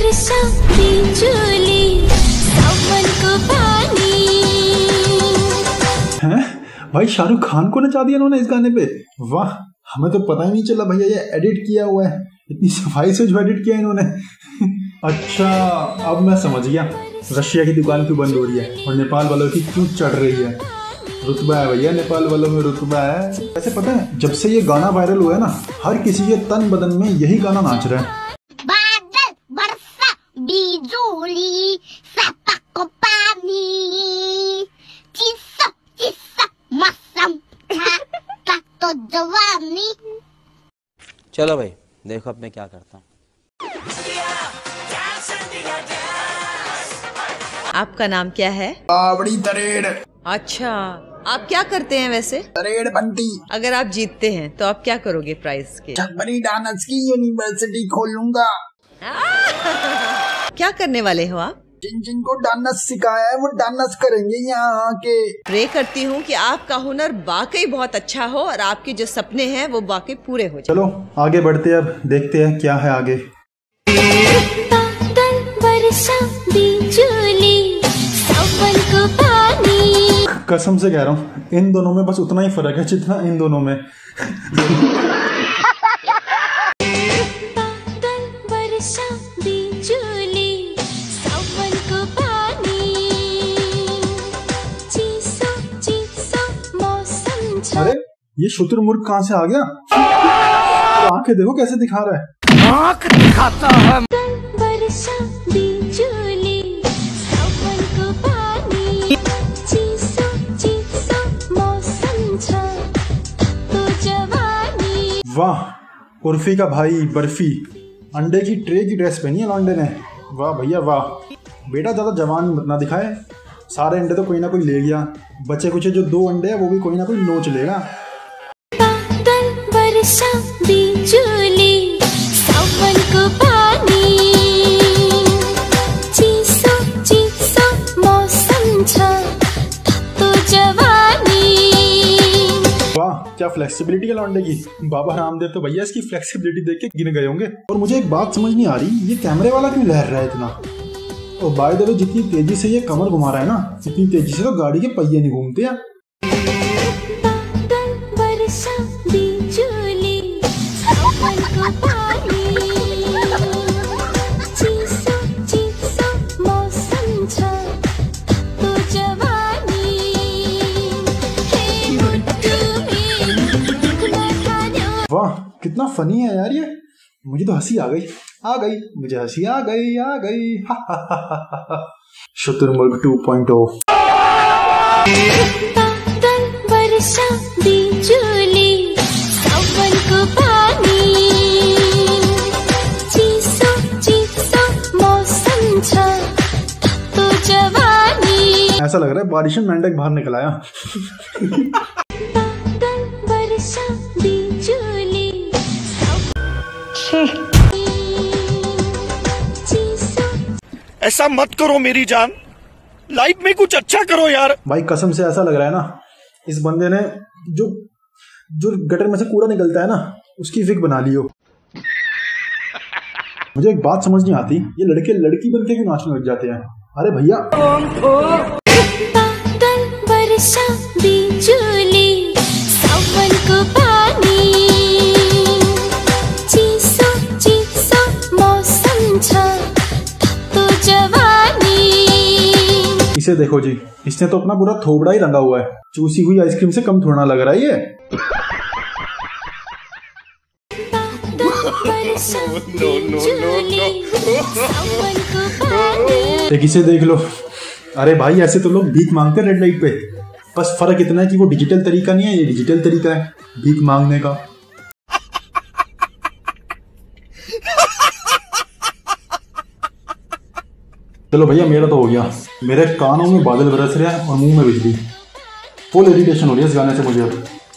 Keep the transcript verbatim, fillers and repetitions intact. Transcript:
बरसा बिजुली सावन को पानी। हैं भाई, शाहरुख खान को नचा दिया इन्होंने इस गाने पे। वाह, हमें तो पता ही नहीं चला भैया ये एडिट किया हुआ है। इतनी सफाई से जो एडिट किया इन्होंने। अच्छा, अब मैं समझ गया रशिया की दुकान क्यों बंद हो रही है और नेपाल वालों की क्यों चढ़ रही है। रुतबा है भैया, नेपाल वालों में रुतबा है। वैसे पता है, जब से ये गाना वायरल हुआ है ना, हर किसी के तन बदन में यही गाना नाच रहा है। बादल बरसा बिजुली सावन को पानी, चिस्सा चिस्सा मौसम का तो जवानी। चलो भाई, देखो अब मैं क्या करता हूँ। आपका नाम क्या है? बावड़ी तरेड़। अच्छा, आप क्या करते हैं वैसे? तरेड़ बंटी। अगर आप जीतते हैं तो आप क्या करोगे प्राइज के? बड़ी डांस की यूनिवर्सिटी खोलूंगा। क्या करने वाले हो आप? जिन जिनको डांस सिखाया है वो डांस करेंगे यहाँ आके। प्रे करती हूँ कि आपका हुनर वाकई बहुत अच्छा हो और आपके जो सपने हैं वो वाकई पूरे हो जाए। चलो आगे बढ़ते हैं, अब देखते हैं क्या है आगे। बादल बरसा बिजुली सावन को पानी। कसम से कह रहा हूँ, इन दोनों में बस उतना ही फर्क है जितना इन दोनों में। बादल बरसा बिजुली सावन को पानी, चीसो चीसो मौसम छा। अरे ये शुतुरमुर्ग कहाँ से आ गया? आंखें देखो कैसे दिखा रहा है। आँख दिखाता है। बरसा बिजुली सावन को पानी, चीसो चीसो मौसम छा तो जवानी। वाह, उर्फी का भाई बर्फी अंडे की ट्रे की ड्रेस पहनी है लॉन्डे ने। वाह भैया वाह। बेटा ज्यादा जवान मत ना दिखाए, सारे अंडे तो कोई ना कोई ले गया, बचे कुछ जो दो अंडे हैं वो भी कोई ना कोई नोच लेगा। बादल बरसा बिजुली सावन को पानी, चीसो चीसो मौसम छा तो जवानी। वाह, क्या फ्लेक्सिबिलिटी है लॉन्डे की। बाबा रामदेव तो भैया इसकी फ्लेक्सिबिलिटी देख के गिन गए होंगे। और मुझे एक बात समझ नहीं आ रही, ये कैमरे वाला क्यों लहर रहा है इतना। और बाय द वे, जितनी तेजी से ये कमर घुमा रहा है ना, इतनी तेजी से तो गाड़ी के पहिए नहीं घूमते हैं। बादल बरसा बिजुली सावन को पानी, चीसो चीसो मौसम छा तो जवानी। हे मुट्ठू में लगा। वाह, कितना फनी है यार ये। मुझे तो हंसी आ गई आ गई मुझे हंसी आ गई आ गई। शुतुरमुर्ग टू पॉइंट ओ। बादल बरसा बिजुली सावन को पानी, चीसो चीसो मौसम छा तो जवानी। ऐसा लग रहा है बारिश में मेंढक बाहर निकल आया। बादल बरसा बिजुली ऐसा मत करो मेरी जान, लाइफ में कुछ अच्छा करो यार। भाई कसम से ऐसा लग रहा है ना, इस बंदे ने जो जो गटर में से कूड़ा निकलता है ना, उसकी विग बना ली हो। मुझे एक बात समझ नहीं आती, ये लड़के लड़की बनके क्यों नाचने लग जाते हैं। अरे भैया, बादल बरसा बिजुली सावन को पानी, चीसो चीसो मौसम छा तो जवानी। इसे देखो जी, इसने तो अपना पूरा थोबड़ा ही रंगा हुआ है। चूसी हुई आइसक्रीम से कम थोड़ा ना लग रहा है ये। No no no no. एक इसे देख लो। अरे भाई, ऐसे तो लोग भीख मांगते हैं रेड लाइट पे, बस फर्क इतना है कि वो डिजिटल तरीका नहीं है, ये डिजिटल तरीका है भीख मांगने का। चलो भैया, मेरा तो हो गया। मेरे कानों में बादल बरस रहे हैं और मुंह में बिजली। फुल इरिटेशन हो रही है इस गाने से मुझे अब।